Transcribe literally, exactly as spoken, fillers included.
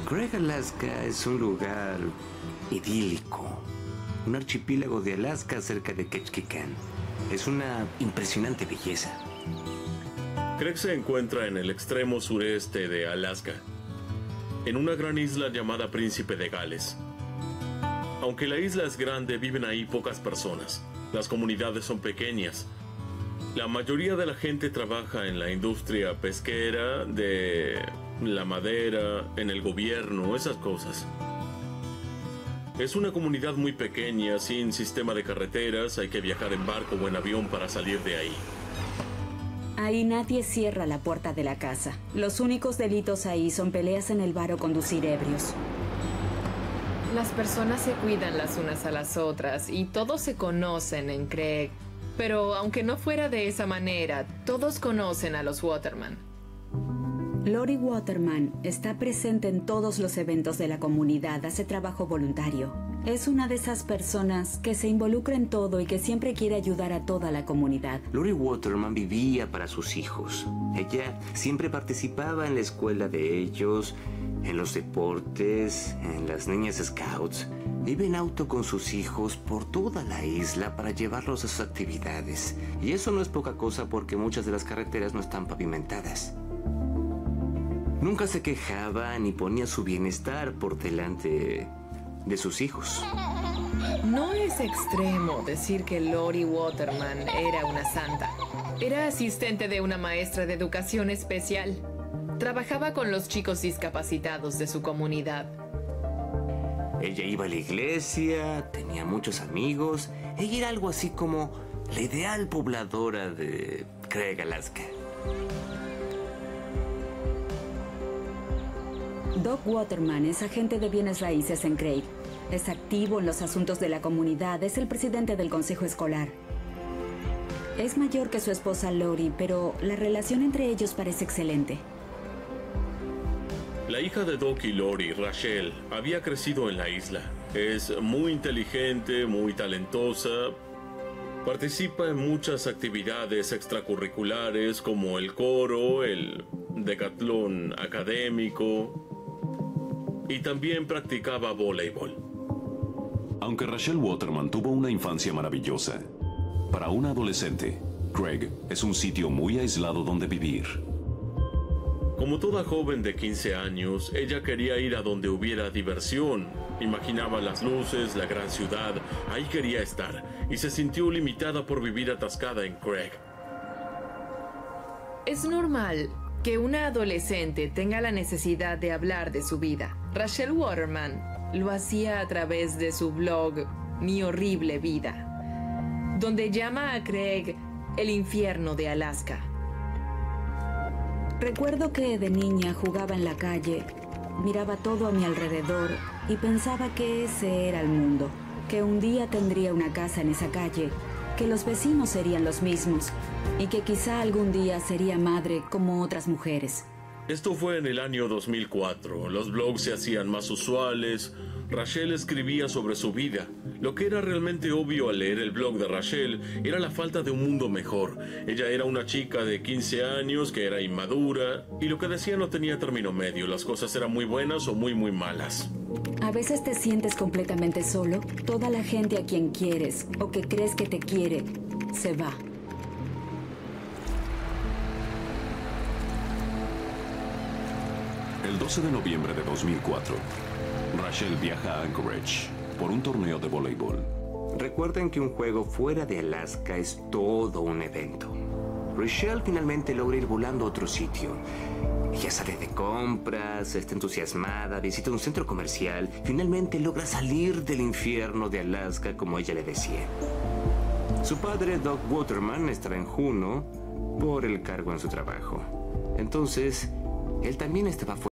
Craig, Alaska es un lugar idílico. Un archipiélago de Alaska cerca de Ketchikan. Es una impresionante belleza. Craig se encuentra en el extremo sureste de Alaska, en una gran isla llamada Príncipe de Gales. Aunque la isla es grande, viven ahí pocas personas. Las comunidades son pequeñas. La mayoría de la gente trabaja en la industria pesquera, de la madera, en el gobierno, esas cosas. Es una comunidad muy pequeña, sin sistema de carreteras, hay que viajar en barco o en avión para salir de ahí. Ahí nadie cierra la puerta de la casa. Los únicos delitos ahí son peleas en el bar o conducir ebrios. Las personas se cuidan las unas a las otras y todos se conocen en Craig. Pero aunque no fuera de esa manera, todos conocen a los Waterman. Lori Waterman está presente en todos los eventos de la comunidad, hace trabajo voluntario. Es una de esas personas que se involucra en todo y que siempre quiere ayudar a toda la comunidad. Lori Waterman vivía para sus hijos. Ella siempre participaba en la escuela de ellos, en los deportes, en las niñas scouts. Vive en auto con sus hijos por toda la isla para llevarlos a sus actividades. Y eso no es poca cosa porque muchas de las carreteras no están pavimentadas. Nunca se quejaba ni ponía su bienestar por delante de sus hijos. No es extremo decir que Lori Waterman era una santa. Era asistente de una maestra de educación especial. Trabajaba con los chicos discapacitados de su comunidad. Ella iba a la iglesia, tenía muchos amigos. Ella era algo así como la ideal pobladora de Craig, Alaska. Doc Waterman es agente de bienes raíces en Craig. Es activo en los asuntos de la comunidad, es el presidente del consejo escolar. Es mayor que su esposa Lori, pero la relación entre ellos parece excelente. La hija de Doc y Lori, Rachel, había crecido en la isla. Es muy inteligente, muy talentosa. Participa en muchas actividades extracurriculares como el coro, el decatlón académico y también practicaba voleibol. Aunque Rachel Waterman tuvo una infancia maravillosa, para una adolescente, Craig es un sitio muy aislado donde vivir. Como toda joven de quince años, ella quería ir a donde hubiera diversión. Imaginaba las luces, la gran ciudad, ahí quería estar, y se sintió limitada por vivir atascada en Craig. Es normal que una adolescente tenga la necesidad de hablar de su vida. Rachel Waterman lo hacía a través de su blog Mi Horrible Vida, donde llama a Craig el infierno de Alaska. Recuerdo que de niña jugaba en la calle, miraba todo a mi alrededor y pensaba que ese era el mundo, que un día tendría una casa en esa calle, que los vecinos serían los mismos y que quizá algún día sería madre como otras mujeres. Esto fue en el año dos mil cuatro. Los blogs se hacían más usuales. Rachel escribía sobre su vida. Lo que era realmente obvio al leer el blog de Rachel era la falta de un mundo mejor. Ella era una chica de quince años que era inmadura y lo que decía no tenía término medio. Las cosas eran muy buenas o muy muy malas. A veces te sientes completamente solo. Toda la gente a quien quieres o que crees que te quiere se va. El doce de noviembre de dos mil cuatro, Rachel viaja a Anchorage por un torneo de voleibol. Recuerden que un juego fuera de Alaska es todo un evento. Rachel finalmente logra ir volando a otro sitio. Ella sale de compras, está entusiasmada, visita un centro comercial. Finalmente logra salir del infierno de Alaska, como ella le decía. Su padre, Doc Waterman, estará en Juneau por el cargo en su trabajo. Entonces, él también estaba fuera.